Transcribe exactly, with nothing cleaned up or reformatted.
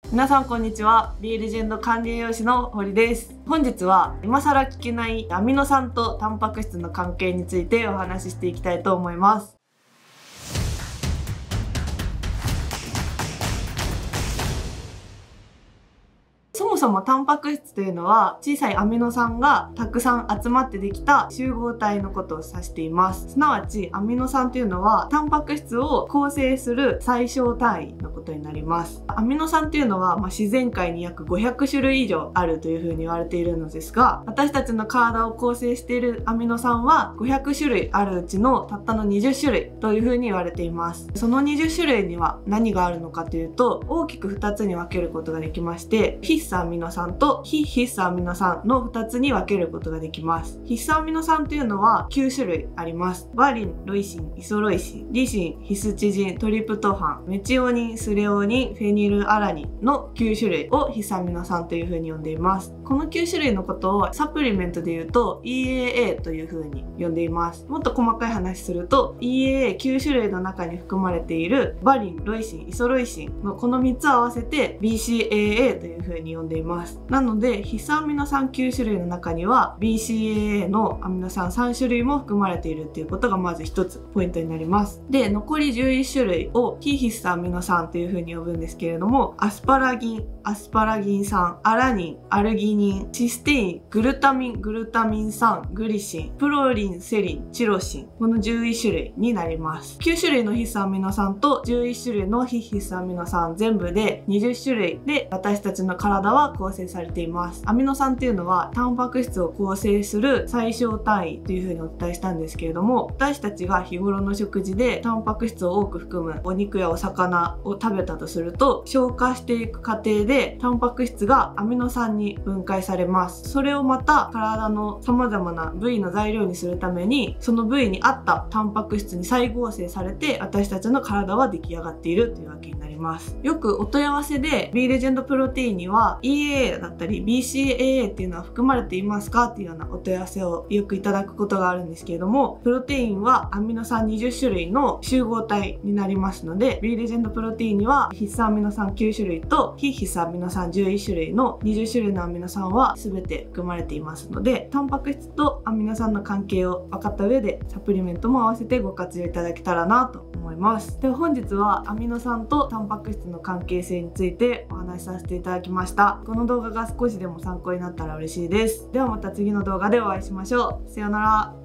皆さんこんにちは。Bレジェンド管理栄養士の堀です。本日は今更聞けないアミノ酸とタンパク質の関係についてお話ししていきたいと思います。そもそもタンパク質というのは小さいアミノ酸がたくさん集まってできた集合体のことを指しています。すなわちアミノ酸というのはタンパク質を構成する最小単位のことになります。アミノ酸というのは、まあ、自然界に約ごひゃくしゅるい以上あるというふうに言われているのですが、私たちの体を構成しているアミノ酸はごひゃくしゅるいあるうちのたったのにじゅっしゅるいというふうに言われています。そのにじゅっしゅるいには何があるのかというと、大きくふたつに分けることができまして、必須アミノ酸と非必須アミノ酸のふたつに分けることができます。必須アミノ酸というのはきゅうしゅるいあります。バリン、ロイシン、イソロイシン、リシン、ヒスチジン、トリプトファン、メチオニン、スレオニン、フェニルアラニンのきゅうしゅるいを必須アミノ酸というふうに呼んでいます。このきゅうしゅるいのことをサプリメントで言うと イーエーエー というふうに呼んでいます。もっと細かい話すると イーエーエーきゅうしゅるいの中に含まれているバリン、ロイシン、イソロイシンのこのみっつを合わせて ビーシーエーエー というふうに呼んでいます。なので必須アミノ酸きゅうしゅるいの中には ビーシーエーエー のアミノ酸さんしゅるいも含まれているっていうことがまず一つポイントになります。で、残りじゅういっしゅるいを非必須アミノ酸というふうに呼ぶんですけれども、アスパラギン、アスパラギン酸、アラニン、アルギニン、システイン、グルタミン、グルタミン酸、グリシン、プロリン、セリン、チロシン、このじゅういっしゅるいになります。きゅうしゅるいの必須アミノ酸とじゅういっしゅるいの非必須アミノ酸全部でにじゅっしゅるいで私たちの体は構成されています。アミノ酸っていうのはタンパク質を構成する最小単位というふうにお伝えしたんですけれども、私たちが日頃の食事でタンパク質を多く含むお肉やお魚を食べたとすると、消化していく過程でタンパク質がアミノ酸に分解されます。それをまた体の様々な部位の材料にするために、その部位に合ったタンパク質に再合成されて私たちの体は出来上がっているというわけになります。よくお問い合わせで B レジェンドプロテインには イーエーエー だったり ビーシーエーエー っていうのは含まれていますかっていうようなお問い合わせをよくいただくことがあるんですけれども、プロテインはアミノ酸にじゅっしゅるいの集合体になりますので、 B レジェンドプロテインには必須アミノ酸きゅうしゅるいと非必須アミノ酸じゅういっしゅるいのにじゅっしゅるいのアミノ酸は全て含まれていますので、タンパク質とアミノ酸の関係を分かった上でサプリメントも合わせてご活用いただけたらなと思います。では本日はアミノ酸とタンパク質の関係性についてお話しさせていただきました。この動画が少しでも参考になったら嬉しいです。ではまた次の動画でお会いしましょう。さようなら。